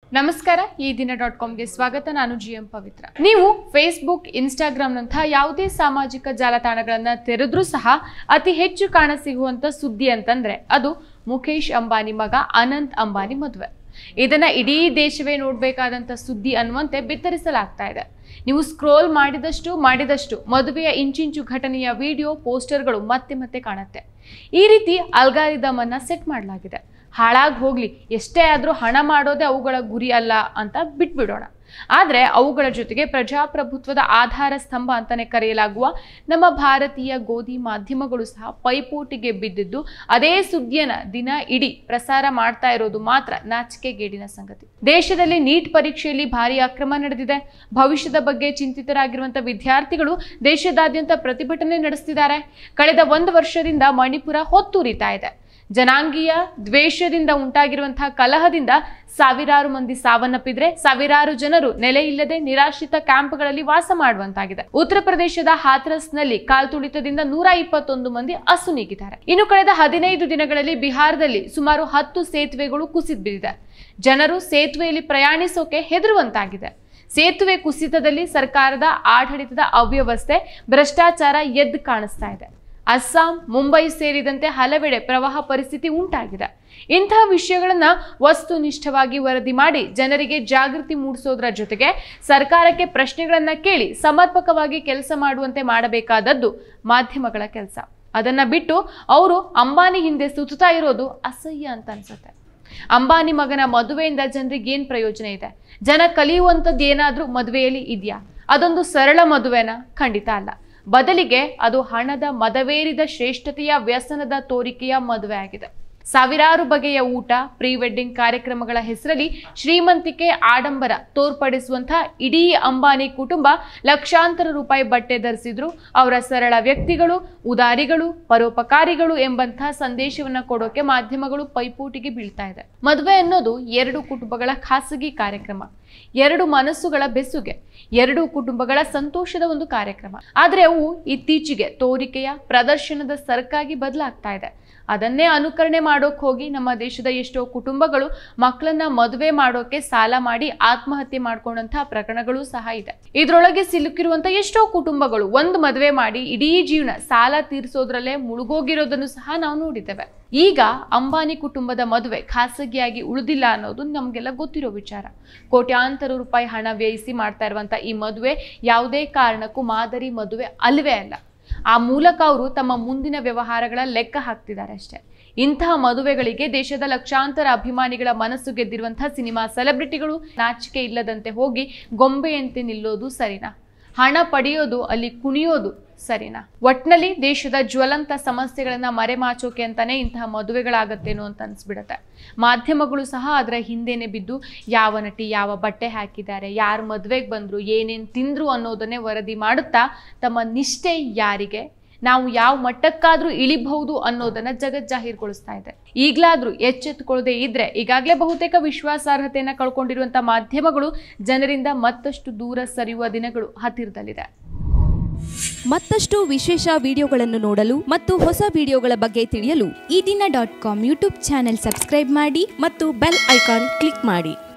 ನಮಸ್ಕಾರ ಈ ದಿನ.comಗೆ ಸ್ವಾಗತ. ನಾನು GM ಪವಿತ್ರ. ನೀವು ಫೇಸ್ಬುಕ್, ಇನ್ಸ್ಟಾಗ್ರಾಮ್ ನಂತಹ ಯಾವುದೇ ಸಾಮಾಜಿಕ ಜಾಲತಾಣಗಳನ್ನು ತೆರೆದ್ರೂ ಸಹ ಅತಿ ಹೆಚ್ಚು ಕಾಣಸಿಗುವಂತ ಸುದ್ದಿ ಅಂತಂದ್ರೆ ಅದು ಮುಖೇಶ್ ಅಂಬಾನಿ ಮಗ ಅನಂತ್ ಅಂಬಾನಿ ಮದುವೆ. ಇದನ್ನ ಇಡೀ ದೇಶವೇ ನೋಡಬೇಕಾದಂತ ಸುದ್ದಿ ಅನ್ನುವಂತೆ ಬಿತ್ತರಿಸಲಾಗ್ತಾ ಇದೆ. ನೀವು ಸ್ಕ್ರೋಲ್ ಮಾಡಿದಷ್ಟು ಮದುವೆಯ ಇಂಚಿಂಚು ಘಟನೆಯ ವಿಡಿಯೋ, ಪೋಸ್ಟರ್ಗಳು ಮತ್ತೆ ಕಾಣುತ್ತೆ. ಈ ರೀತಿ ಅಲ್ಗಾರಿದಮ್ ಅನ್ನ ಸೆಟ್ ಮಾಡಲಾಗಿದೆ. ಹಾಳಾಗಿ ಹೋಗ್ಲಿ, ಎಷ್ಟೇ ಆದ್ರೂ ಹಣ ಮಾಡೋದೇ ಅವುಗಳ ಗುರಿ ಅಲ್ಲ ಅಂತ ಬಿಟ್ಬಿಡೋಣ. ಆದ್ರೆ ಅವುಗಳ ಜೊತೆಗೆ ಪ್ರಜಾಪ್ರಭುತ್ವದ ಆಧಾರ ಸ್ತಂಭ ಅಂತಾನೆ ಕರೆಯಲಾಗುವ ನಮ್ಮ ಭಾರತೀಯ ಗೋಧಿ ಮಾಧ್ಯಮಗಳು ಸಹ ಪೈಪೋಟಿಗೆ ಬಿದ್ದಿದ್ದು ಅದೇ ಸುದ್ದಿಯನ್ನ ದಿನ ಇಡೀ ಪ್ರಸಾರ ಮಾಡ್ತಾ ಇರೋದು ಮಾತ್ರ ನಾಚಿಕೆಗೇಡಿನ ಸಂಗತಿ. ದೇಶದಲ್ಲಿ ನೀಟ್ ಪರೀಕ್ಷೆಯಲ್ಲಿ ಭಾರಿ ಅಕ್ರಮ ನಡೆದಿದೆ. ಭವಿಷ್ಯದ ಬಗ್ಗೆ ಚಿಂತಿತರಾಗಿರುವಂತಹ ವಿದ್ಯಾರ್ಥಿಗಳು ದೇಶದಾದ್ಯಂತ ಪ್ರತಿಭಟನೆ ನಡೆಸುತ್ತಿದ್ದಾರೆ. ಕಳೆದ 1 ವರ್ಷದಿಂದ ಮಣಿಪುರ ಹೊತ್ತುರಿತಾ ಇದೆ. ಜನಾಂಗೀಯ ದ್ವೇಷದಿಂದ ಉಂಟಾಗಿರುವಂತಹ ಕಲಹದಿಂದ ಸಾವಿರಾರು ಮಂದಿ ಸಾವನ್ನಪ್ಪಿದ್ರೆ ಸಾವಿರಾರು ಜನರು ನೆಲೆ ಇಲ್ಲದೆ ನಿರಾಶ್ರಿತ ಕ್ಯಾಂಪ್ಗಳಲ್ಲಿ ವಾಸ ಮಾಡುವಂತಾಗಿದೆ. ಉತ್ತರ ಪ್ರದೇಶದ ಹಾಥ್ರಸ್ನಲ್ಲಿ ಕಾಲ್ತುಳಿತದಿಂದ 121 ಮಂದಿ ಅಸುನೀಗಿದ್ದಾರೆ. ಇನ್ನು ಕಳೆದ 15 ದಿನಗಳಲ್ಲಿ ಬಿಹಾರದಲ್ಲಿ ಸುಮಾರು 10 ಸೇತುವೆಗಳು ಕುಸಿದು ಬಿದ್ದಿದೆ. ಜನರು ಸೇತುವೆಯಲ್ಲಿ ಪ್ರಯಾಣಿಸೋಕೆ ಹೆದರುವಂತಾಗಿದೆ. ಸೇತುವೆ ಕುಸಿತದಲ್ಲಿ ಸರ್ಕಾರದ ಆಡಳಿತದ ಅವ್ಯವಸ್ಥೆ, ಭ್ರಷ್ಟಾಚಾರ ಎದ್ದು ಕಾಣಿಸ್ತಾ ಇದೆ. ಅಸ್ಸಾಂ, ಮುಂಬೈ ಸೇರಿದಂತೆ ಹಲವೆಡೆ ಪ್ರವಾಹ ಪರಿಸ್ಥಿತಿ ಉಂಟಾಗಿದೆ. ಇಂತಹ ವಿಷಯಗಳನ್ನ ವಸ್ತುನಿಷ್ಠವಾಗಿ ವರದಿ ಮಾಡಿ ಜನರಿಗೆ ಜಾಗೃತಿ ಮೂಡಿಸೋದ್ರ ಜೊತೆಗೆ ಸರ್ಕಾರಕ್ಕೆ ಪ್ರಶ್ನೆಗಳನ್ನ ಕೇಳಿ ಸಮರ್ಪಕವಾಗಿ ಕೆಲಸ ಮಾಡುವಂತೆ ಮಾಡಬೇಕಾದದ್ದು ಮಾಧ್ಯಮಗಳ ಕೆಲಸ. ಅದನ್ನ ಬಿಟ್ಟು ಅವರು ಅಂಬಾನಿ ಹಿಂದೆ ಸುತ್ತಾ ಇರೋದು ಅಸಹ್ಯ ಅಂತ ಅನ್ಸುತ್ತೆ. ಅಂಬಾನಿ ಮಗನ ಮದುವೆಯಿಂದ ಜನರಿಗೆ ಏನ್ ಪ್ರಯೋಜನ ಇದೆ? ಜನ ಕಲಿಯುವಂಥದ್ದು ಏನಾದ್ರೂ ಮದುವೆಯಲ್ಲಿ ಇದೆಯಾ? ಅದೊಂದು ಸರಳ ಮದುವೆನ? ಖಂಡಿತ ಅಲ್ಲ. ಬದಲಿಗೆ ಅದು ಹಣದ ಮದವೇರಿದ ಶ್ರೇಷ್ಠತೆಯ ವ್ಯಸನದ ತೋರಿಕೆಯ ಮದುವೆ ಆಗಿದೆ. ಸಾವಿರಾರು ಬಗೆಯ ಊಟ, ಪ್ರೀ ವೆಡ್ಡಿಂಗ್ ಕಾರ್ಯಕ್ರಮಗಳ ಹೆಸರಲ್ಲಿ ಶ್ರೀಮಂತಿಕೆ, ಆಡಂಬರ ತೋರ್ಪಡಿಸುವಂತಹ ಇಡೀ ಅಂಬಾನಿ ಕುಟುಂಬ ಲಕ್ಷಾಂತರ ರೂಪಾಯಿ ಬಟ್ಟೆ ಧರಿಸಿದ್ರು. ಅವರ ಸರಳ ವ್ಯಕ್ತಿಗಳು, ಉದಾರಿಗಳು, ಪರೋಪಕಾರಿಗಳು ಎಂಬಂತಹ ಸಂದೇಶವನ್ನ ಕೊಡೋಕೆ ಮಾಧ್ಯಮಗಳು ಪೈಪೋಟಿಗೆ ಬೀಳ್ತಾ ಇದೆ. ಮದುವೆ ಅನ್ನೋದು 2 ಕುಟುಂಬಗಳ ಖಾಸಗಿ ಕಾರ್ಯಕ್ರಮ, 2 ಮನಸ್ಸುಗಳ ಬೆಸುಗೆ, 2 ಕುಟುಂಬಗಳ ಸಂತೋಷದ ಒಂದು ಕಾರ್ಯಕ್ರಮ. ಆದ್ರೆ ಅವು ಇತ್ತೀಚೆಗೆ ತೋರಿಕೆಯ, ಪ್ರದರ್ಶನದ ಸರಕಾಗಿ ಬದಲಾಗ್ತಾ ಇದೆ. ಅದನ್ನೇ ಅನುಕರಣೆ ಮಾಡೋಕೆ ಹೋಗಿ ನಮ್ಮ ದೇಶದ ಎಷ್ಟೋ ಕುಟುಂಬಗಳು ಮಕ್ಕಳನ್ನ ಮದುವೆ ಮಾಡೋಕೆ ಸಾಲ ಮಾಡಿ ಆತ್ಮಹತ್ಯೆ ಮಾಡ್ಕೊಂಡಂತಹ ಪ್ರಕರಣಗಳು ಸಹ ಇದೆ. ಇದ್ರೊಳಗೆ ಸಿಲುಕಿರುವಂತ ಎಷ್ಟೋ ಕುಟುಂಬಗಳು ಒಂದು ಮದುವೆ ಮಾಡಿ ಇಡೀ ಜೀವನ ಸಾಲ ತೀರಿಸೋದ್ರಲ್ಲೇ ಮುಳುಗೋಗಿರೋದನ್ನು ಸಹ ನಾವು ನೋಡಿದ್ದೇವೆ. ಈಗ ಅಂಬಾನಿ ಕುಟುಂಬದ ಮದುವೆ ಖಾಸಗಿಯಾಗಿ ಉಳಿದಿಲ್ಲ ಅನ್ನೋದು ನಮ್ಗೆಲ್ಲ ಗೊತ್ತಿರೋ ವಿಚಾರ. ಕೋಟ್ಯಾಂತರ ರೂಪಾಯಿ ಹಣ ವ್ಯಯಿಸಿ ಮಾಡ್ತಾ ಇರುವಂತ ಈ ಮದುವೆ ಯಾವುದೇ ಕಾರಣಕ್ಕೂ ಮಾದರಿ ಮದುವೆ ಅಲ್ವೇ ಅಲ್ಲ. ಆ ಮೂಲಕ ಅವರು ತಮ್ಮ ಮುಂದಿನ ವ್ಯವಹಾರಗಳ ಲೆಕ್ಕ ಹಾಕ್ತಿದ್ದಾರೆ ಅಷ್ಟೇ. ಇಂತಹ ಮದುವೆಗಳಿಗೆ ದೇಶದ ಲಕ್ಷಾಂತರ ಅಭಿಮಾನಿಗಳ ಮನಸ್ಸು ಗೆದ್ದಿರುವಂತಹ ಸಿನಿಮಾ ಸೆಲೆಬ್ರಿಟಿಗಳು ನಾಚಿಕೆ ಇಲ್ಲದಂತೆ ಹೋಗಿ ಗೊಂಬೆಯಂತೆ ನಿಲ್ಲೋದು ಸರಿನಾ? ಹಣ ಪಡೆಯೋದು, ಅಲ್ಲಿ ಕುಣಿಯೋದು ಸರಿನಾ? ಒಟ್ನಲ್ಲಿ ದೇಶದ ಜ್ವಲಂತ ಸಮಸ್ಯೆಗಳನ್ನ ಮರೆಮಾಚೋಕೆ ಅಂತಾನೆ ಇಂತಹ ಮದುವೆಗಳಾಗತ್ತೇನೋ ಅಂತ ಅನ್ಸ್ಬಿಡತ್ತೆ. ಮಾಧ್ಯಮಗಳು ಸಹ ಅದರ ಹಿಂದೆನೆ ಬಿದ್ದು ಯಾವ ನಟಿ ಯಾವ ಬಟ್ಟೆ ಹಾಕಿದ್ದಾರೆ, ಯಾರು ಮದುವೆಗೆ ಬಂದ್ರು, ಏನೇನ್ ತಿಂದ್ರು ಅನ್ನೋದನ್ನೇ ವರದಿ ಮಾಡುತ್ತಾ ತಮ್ಮ ನಿಷ್ಠೆ ಯಾರಿಗೆ, ನಾವು ಯಾವ ಮಟ್ಟಕ್ಕಾದ್ರೂ ಇಳಿಬಹುದು ಅನ್ನೋದನ್ನ ಜಗಜ್ಜಾಹೀರ್ಗೊಳಿಸ್ತಾ ಇದೆ. ಈಗ್ಲಾದ್ರೂ ಎಚ್ಚೆತ್ತುಕೊಳ್ಳದೆ ಇದ್ರೆ ಈಗಾಗಲೇ ಬಹುತೇಕ ವಿಶ್ವಾಸಾರ್ಹತೆಯನ್ನ ಕಳ್ಕೊಂಡಿರುವಂತಹ ಮಾಧ್ಯಮಗಳು ಜನರಿಂದ ಮತ್ತಷ್ಟು ದೂರ ಸರಿಯುವ ದಿನಗಳು ಹತ್ತಿರದಲ್ಲಿದೆ. ಮತ್ತಷ್ಟು ವಿಶೇಷ ವಿಡಿಯೋಗಳನ್ನು ನೋಡಲು ಮತ್ತು ಹೊಸ ವಿಡಿಯೋಗಳ ಬಗ್ಗೆ ತಿಳಿಯಲು ಈ ದಿನ.com ಯೂಟ್ಯೂಬ್ ಚಾನೆಲ್ ಸಬ್ಸ್ಕ್ರೈಬ್ ಮಾಡಿ ಮತ್ತು ಬೆಲ್ ಐಕಾನ್ ಕ್ಲಿಕ್ ಮಾಡಿ.